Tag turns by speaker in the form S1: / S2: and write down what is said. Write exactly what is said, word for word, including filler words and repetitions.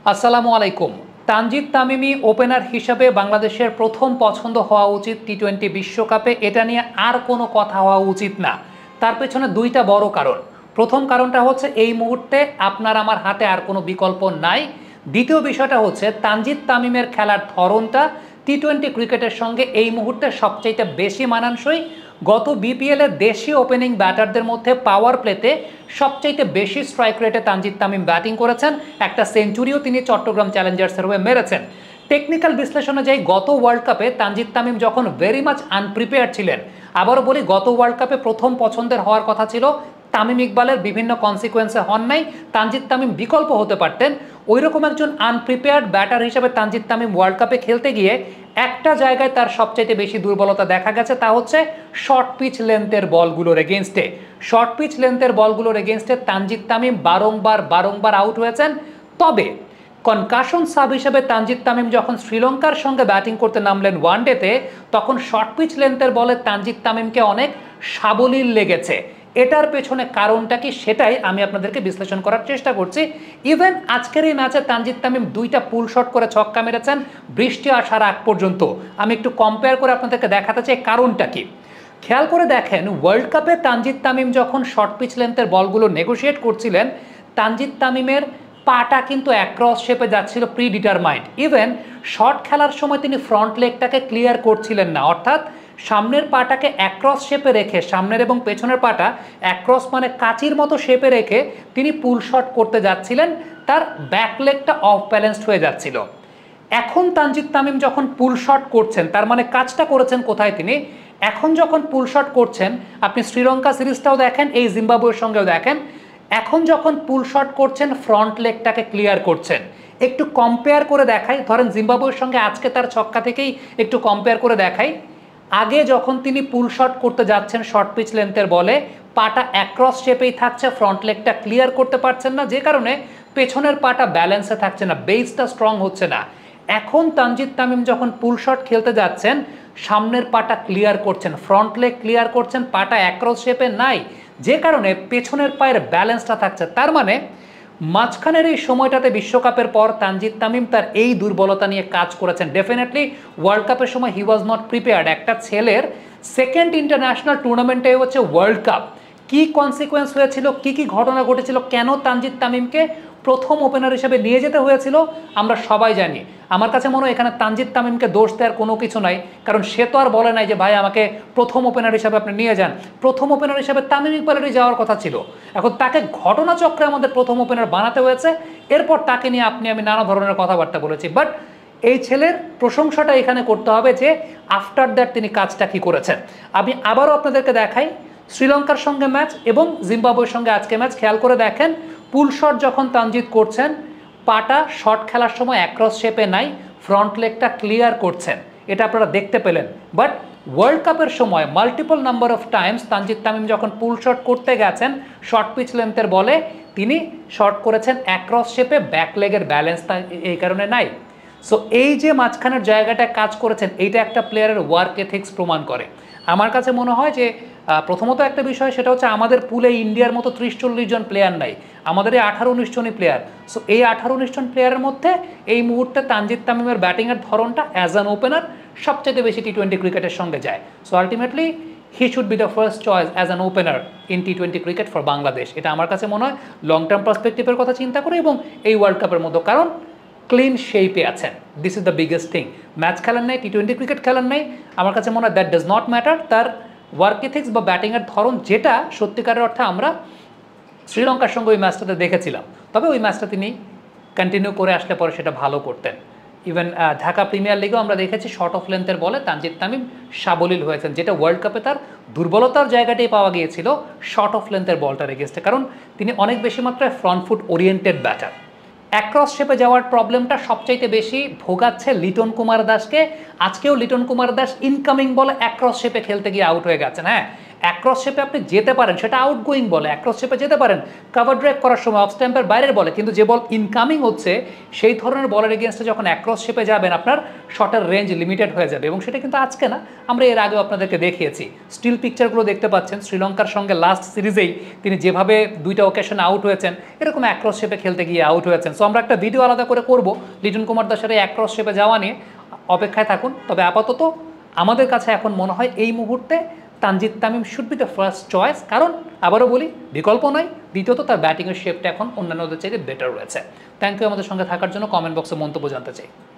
S1: আসসালামু আলাইকুম। তানজিদ তামিমি ওপেনার হিসাবে বাংলাদেশের প্রথম পছন্দ হওয়া উচিত টি টোয়েন্টি বিশ্বকাপে, এটা নিয়ে আর কোনো কথা হওয়া উচিত না। তার পেছনে দুইটা বড় কারণ। প্রথম কারণটা হচ্ছে এই মুহূর্তে আপনার আমার হাতে আর কোনো বিকল্প নাই। দ্বিতীয় বিষয়টা হচ্ছে তানজিদ তামিমের খেলার ধরনটা টি টোয়েন্টি ক্রিকেটের সঙ্গে এই মুহূর্তে সবচাইতে বেশি মানানসই। গত বিপিএলের দেশি ওপেনিং ব্যাটারদের মধ্যে পাওয়ার প্লেতে সবচাইতে বেশি স্ট্রাইক রেটে তানজিদ তামিম ব্যাটিং করেছেন, একটা সেঞ্চুরিও তিনি চট্টগ্রাম চ্যালেঞ্জার্সের হয়ে মেরেছেন। টেকনিক্যাল বিশ্লেষণে যাই, গত ওয়ার্ল্ড কাপে তানজিদ তামিম যখন ভেরি মাচ আনপ্রিপেয়ার ছিলেন, আবারও বলি গত ওয়ার্ল্ড কাপে প্রথম পছন্দের হওয়ার কথা ছিল, তামিম ইকবালের বিভিন্ন কনসিকোয়েন্সে হন নাই, তানজিদ তামিম বিকল্প হতে পারতেন। ওই রকম একজন আনপ্রিপেয়ার্ড ব্যাটার হিসেবে তানজিদ তামিম ওয়ার্ল্ড কাপে খেলতে গিয়ে একটা জায়গায় তার সবচাইতে বেশি দুর্বলতা দেখা গেছে, তা হচ্ছে শর্ট পিচ লেন্থের বলগুলোর এগেনস্টে। শর্ট পিচ লেন্থের বলগুলোর এগেনস্টে তানজিদ তামিম বারংবার বারংবার আউট হয়েছেন। তবে কনকাশন সাব হিসেবে তানজিদ তামিম যখন শ্রীলঙ্কার সঙ্গে ব্যাটিং করতে নামলেন ওয়ানডেতে, তখন শর্ট পিচ লেন্থের বলে তানজিদ তামিমকে অনেক সাবলীল লেগেছে। এটার পেছনে কারণটা কি, সেটাই আমি আপনাদেরকে বিশ্লেষণ করার চেষ্টা করছি। ইভেন আজকের এই ম্যাচে তানজিদ তামিম দুইটা পুল শট করে ছক্কা মেরেছেন বৃষ্টি আসার আগ পর্যন্ত। আমি একটু কম্পেয়ার করে আপনাদেরকে দেখাতে চাই কারণটা কি। খেয়াল করে দেখেন, ওয়ার্ল্ড কাপে তানজিদ তামিম যখন শর্ট পিচ লেন্থের বলগুলো নেগোশিয়েট করছিলেন, তানজিদ তামিমের পাটা কিন্তু অ্যাক্রস শেপে যাচ্ছিল প্রি ডিটারমাইন্ড। ইভেন শর্ট খেলার সময় তিনি ফ্রন্ট লেগটাকে ক্লিয়ার করছিলেন না, অর্থাৎ সামনের পাটাকে অ্যাক্রস শেপে রেখে, সামনের এবং পেছনের পাটা অ্যাক্রস মানে কাচির মতো শেপে রেখে তিনি পুল শট করতে যাচ্ছিলেন, তার ব্যাক লেগটা অফ ব্যালেন্সড হয়ে যাচ্ছিল। এখন তানজিদ তামিম যখন পুল শট করছেন, তার মানে কাজটা করেছেন কোথায় তিনি, এখন যখন পুল শট করছেন, আপনি শ্রীলঙ্কা সিরিজটাও দেখেন, এই জিম্বাবুয়ের সঙ্গেও দেখেন, এখন যখন পুল শট করছেন ফ্রন্ট লেগটাকে ক্লিয়ার করছেন। একটু কম্পেয়ার করে দেখাই, ধরেন জিম্বাবুয়ের সঙ্গে আজকে তার ছক্কা থেকেই একটু কম্পেয়ার করে দেখাই। আগে যখন তিনি পুল শট করতে যাচ্ছেন শর্ট পিচ লেন্থের বলে, পাটা অ্যাক্রস শেপেই থাকছে, ফ্রন্ট লেগটা ক্লিয়ার করতে পারছেন না, যে কারণে পেছনের পাটা ব্যালেন্সে থাকছে না, বেসটা স্ট্রং হচ্ছে না। এখন তানজিদ তামিম যখন পুল শট খেলতে যাচ্ছেন, সামনের পাটা ক্লিয়ার করছেন, ফ্রন্ট লেগ ক্লিয়ার করছেন, পাটা অ্যাক্রস শেপে নাই, যে কারণে পেছনের পায়ের ব্যালেন্সটা থাকছে। তার মানে মাঝখানের এই সময়টাতে বিশ্বকাপের পর তানজিদ তামিম তার এই দুর্বলতা নিয়ে কাজ করেছেন। ডেফিনেটলি ওয়ার্ল্ড কাপের সময় হি ওয়াজ নট প্রিপেয়ার্ড। একটা ছেলের সেকেন্ড ইন্টারন্যাশনাল টুর্নামেন্টে হচ্ছে ওয়ার্ল্ড কাপ, কি কনসিকোয়েন্স হয়েছিল, কি কি ঘটনা ঘটেছিল, কেন তানজিদ তামিমকে প্রথম ওপেনার হিসেবে নিয়ে যেতে হয়েছিল, আমরা সবাই জানি। আমার কাছে মনে হয় এখানে তানজিদ তামিমকে দোষ দেওয়ার কোনো কিছু নাই, কারণ সে তো আর বলে নাই যে ভাই আমাকে প্রথম ওপেনার হিসাবে আপনি নিয়ে যান। প্রথম ওপেনার হিসাবে তামিম ইকবালেরই যাওয়ার কথা ছিল। এখন তাকে ঘটনাচক্রে আমাদের প্রথম ওপেনার বানাতে হয়েছে, এরপর তাকে নিয়ে আপনি আমি নানা ধরনের কথাবার্তা বলেছি। বাট এই ছেলের প্রশংসাটা এখানে করতে হবে যে আফটার দ্যাট তিনি কাজটা কি করেছেন। আমি আবারও আপনাদেরকে দেখাই, শ্রীলঙ্কার সঙ্গে ম্যাচ এবং জিম্বাবুয়ের সঙ্গে আজকে ম্যাচ, খেয়াল করে দেখেন পুল শট যখন তানজিদ করছেন, পাটা শট খেলার সময় অ্যাক্রস শেপে নাই, ফ্রন্ট লেগটা ক্লিয়ার করছেন, এটা আপনারা দেখতে পেলেন। বাট ওয়ার্ল্ড কাপের সময় multiple number of times Tanzid Tamim যখন পুল শট করতে গেছেন শর্ট পিচ লেন্থের বলে, তিনি শট করেছেন অ্যাক্রস শেপে, ব্যাক লেগের ব্যালেন্স এই কারণে নাই। সো এই যে মাঝখানের জায়গাটা কাজ করেছেন, এইটা একটা প্লেয়ারের ওয়ার্ক এথিক্স প্রমাণ করে। আমার কাছে মনে হয় যে প্রথমত একটা বিষয়, সেটা হচ্ছে আমাদের পুলে ইন্ডিয়ার মতো ত্রিশ চল্লিশ জন প্লেয়ার নাই, আমাদের এই আঠারো উনিশ জনই প্লেয়ার। সো এই আঠারো উনিশ জন প্লেয়ারের মধ্যে এই মুহূর্তে তানজিদ তামিমের ব্যাটিংয়ের ধরনটা অ্যাজ অ্যান ওপেনার সবচেয়ে বেশি টি টোয়েন্টি ক্রিকেটের সঙ্গে যায়। So ultimately he should be the first choice as an opener in T twenty cricket for Bangladesh. এটা আমার কাছে মনে হয় লং টার্ম পার্সপেক্টিভের কথা চিন্তা করে, এবং এই ওয়ার্ল্ড কাপের মধ্যে, কারণ ক্লিন শেপে আছেন, this is the biggest thing. Match খেলেন নাই, টি টোয়েন্টি ক্রিকেট খেলেন নাই, আমার কাছে মনে হয় দ্যাট ডাজ নট ম্যাটার। তার ওয়ার্ক এথিক্স বা ব্যাটিংয়ের ধরন, যেটা সত্যিকারের অর্থে আমরা শ্রীলঙ্কার সঙ্গে ওই ম্যাচটাতে দেখেছিলাম, তবে ওই ম্যাচটা তিনি কন্টিনিউ করে আসলে পরে সেটা ভালো করতেন। ইভেন ঢাকা প্রিমিয়ার লিগেও আমরা দেখেছি শর্ট অফ লেন্থের বলে তানজিদ তামিম সাবলীল হয়েছেন, যেটা ওয়ার্ল্ড কাপে তার দুর্বলতার জায়গাটাই পাওয়া গিয়েছিল শর্ট অফ লেন্থের বলটার এগেনস্টে, কারণ তিনি অনেক বেশি মাত্রায় front foot oriented batter. Across শেপে যাওয়ার প্রবলেমটা সবচাইতে বেশি ভোগাচ্ছে লিটন কুমার দাসকে। আজকেও লিটন কুমার দাস ইনকামিং বলে অ্যাক্রস শেপে খেলতে গিয়ে আউট হয়ে গেছেন। হ্যাঁ, অ্যাক্রস শেপে আপনি যেতে পারেন, সেটা আউটগোয়িং বলে, অ্যাক্রস শেপে যেতে পারেন কভার ড্রাইভ করার সময় অফ স্ট্যাম্পের বাইরের বলে, কিন্তু যে বল ইনকামিং হচ্ছে সেই ধরনের বলের এগেনস্টে যখন অ্যাক্রস শেপে যাবেন আপনার শটের রেঞ্জ লিমিটেড হয়ে যাবে। এবং সেটা কিন্তু আজকে না, আমরা এর আগেও আপনাদেরকে দেখিয়েছি। স্টিল পিকচারগুলো দেখতে পাচ্ছেন, শ্রীলঙ্কার সঙ্গে লাস্ট সিরিজেই তিনি যেভাবে দুইটা ওকেশনে আউট হয়েছেন, এরকম অ্যাক্রস শেপে খেলতে গিয়ে আউট হয়েছেন। সো আমরা একটা ভিডিও আলাদা করে করব লিটন কুমার দাসের এই অ্যাক্রস শেপে যাওয়া নিয়ে, অপেক্ষায় থাকুন। তবে আপাতত আমাদের কাছে এখন মনে হয় এই মুহূর্তে Tanzid Tamim should be the first choice, কারণ আবারও বলি বিকল্প নয়, দ্বিতীয়ত তার ব্যাটিংয়ের শেপটা এখন অন্যান্যদের চাইতে বেটার রয়েছে। থ্যাংক ইউ আমাদের সঙ্গে থাকার জন্য। কমেন্ট বক্সে মন্তব্য জানতে চাই।